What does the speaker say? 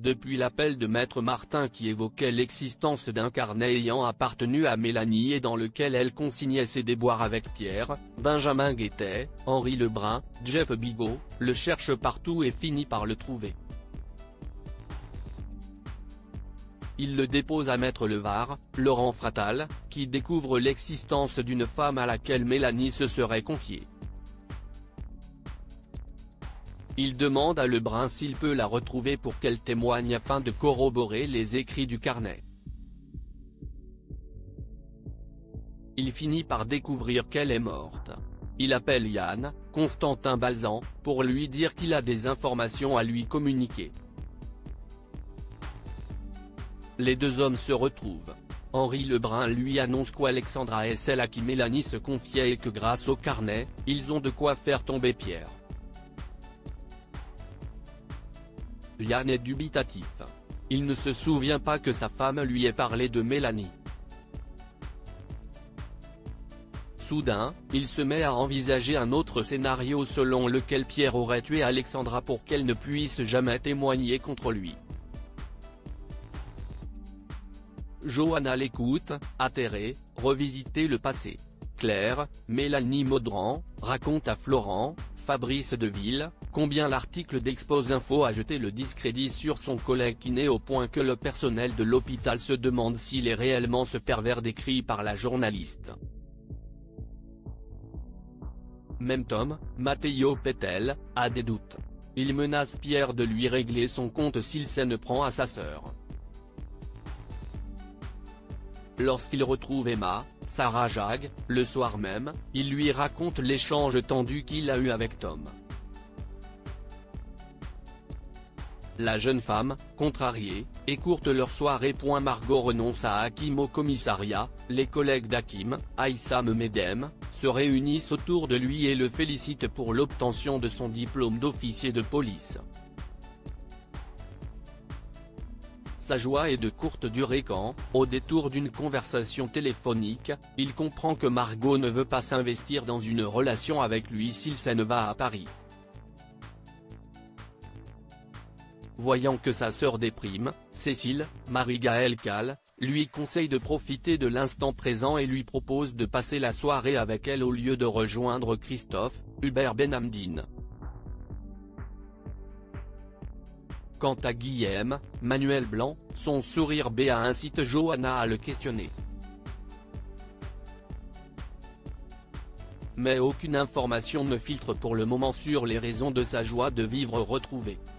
depuis l'appel de Maître Martin qui évoquait l'existence d'un carnet ayant appartenu à Mélanie et dans lequel elle consignait ses déboires avec Pierre, Benjamin Guettet, Henri Lebrun, Jeff Bigot, le cherche partout et finit par le trouver. Il le dépose à Maître Levar, Laurent Fratal, qui découvre l'existence d'une femme à laquelle Mélanie se serait confiée. Il demande à Lebrun s'il peut la retrouver pour qu'elle témoigne afin de corroborer les écrits du carnet. Il finit par découvrir qu'elle est morte. Il appelle Yann, Constantin Balzan, pour lui dire qu'il a des informations à lui communiquer. Les deux hommes se retrouvent. Henri Lebrun lui annonce qu'Alexandra est celle à qui Mélanie se confiait et que grâce au carnet, ils ont de quoi faire tomber Pierre. Yann est dubitatif. Il ne se souvient pas que sa femme lui ait parlé de Mélanie. Soudain, il se met à envisager un autre scénario selon lequel Pierre aurait tué Alexandra pour qu'elle ne puisse jamais témoigner contre lui. Johanna l'écoute, atterrée, revisiter le passé. Claire, Mélanie Maudran, raconte à Florent, Fabrice Deville, combien l'article d'Expose Info a jeté le discrédit sur son collègue kiné au point que le personnel de l'hôpital se demande s'il est réellement ce pervers décrit par la journaliste. Même Tom, Matteo Pettel, a des doutes. Il menace Pierre de lui régler son compte s'il s'en prend à sa sœur. Lorsqu'il retrouve Emma, Sarah Jag, le soir même, il lui raconte l'échange tendu qu'il a eu avec Tom. La jeune femme, contrariée, écourte leur soirée. Margot renonce à Hakim au commissariat, les collègues d'Hakim, Aïssam Medem, se réunissent autour de lui et le félicitent pour l'obtention de son diplôme d'officier de police. Sa joie est de courte durée quand, au détour d'une conversation téléphonique, il comprend que Margot ne veut pas s'investir dans une relation avec lui s'il s'en va à Paris. Voyant que sa sœur déprime, Cécile, Marie-Gaëlle Calle, lui conseille de profiter de l'instant présent et lui propose de passer la soirée avec elle au lieu de rejoindre Christophe, Hubert Benhamdine. Quant à Guillaume, Manuel Blanc, son sourire béat incite Johanna à le questionner. Mais aucune information ne filtre pour le moment sur les raisons de sa joie de vivre retrouvée.